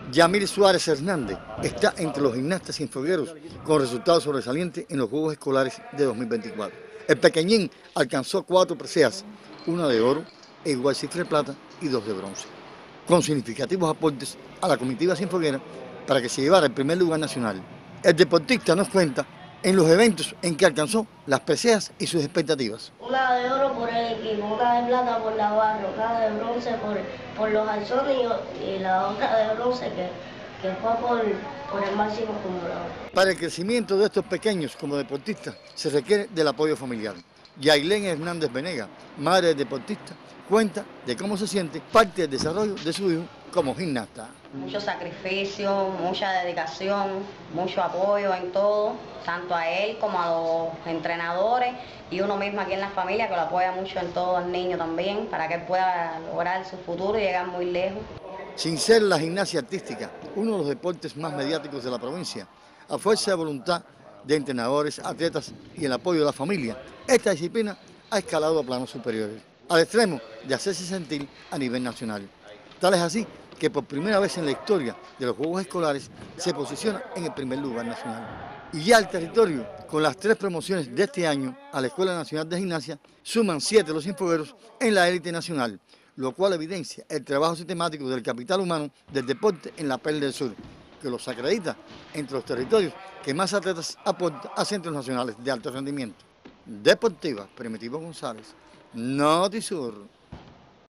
Yamil Suárez Hernández está entre los gimnastas cienfuegueros con resultados sobresalientes en los Juegos Escolares de 2024. El pequeñín alcanzó 4 preseas, una de oro, igual cifra de plata y 2 de bronce, con significativos aportes a la comitiva cienfueguera para que se llevara el primer lugar nacional. El deportista nos cuenta en los eventos en que alcanzó las preseas y sus expectativas. Una de oro por el equipo, una de plata por la barra, una de bronce por los alzones y la otra de bronce que fue por el máximo acumulador. Para el crecimiento de estos pequeños como deportistas se requiere del apoyo familiar. Yailén Hernández Venega, madre del deportista, cuenta de cómo se siente parte del desarrollo de su hijo como gimnasta. Mucho sacrificio, mucha dedicación, mucho apoyo en todo, tanto a él como a los entrenadores y uno mismo aquí en la familia que lo apoya mucho en todo, el niño también, para que él pueda lograr su futuro y llegar muy lejos. Sin ser la gimnasia artística uno de los deportes más mediáticos de la provincia, a fuerza de voluntad de entrenadores, atletas y el apoyo de la familia, esta disciplina ha escalado a planos superiores, al extremo de hacerse sentir a nivel nacional. Tal es así que por primera vez en la historia de los Juegos Escolares se posiciona en el primer lugar nacional. Y ya el territorio, con las 3 promociones de este año a la Escuela Nacional de Gimnasia, suman 7 los cienfuegueros en la élite nacional, lo cual evidencia el trabajo sistemático del capital humano del deporte en la Perla del Sur, que los acredita entre los territorios que más atletas aportan a centros nacionales de alto rendimiento. Deportiva, Primitivo González, Notisur.